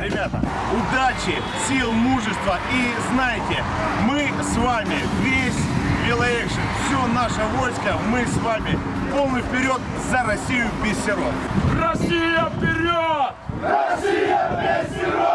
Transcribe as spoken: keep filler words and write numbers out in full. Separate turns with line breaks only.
ребята, удачи, сил, мужества. И знаете, мы с вами, весь Велоэкшн, все наше войско, мы с вами полный вперед за Россию без сирот.
Россия вперед! Россия без сирот!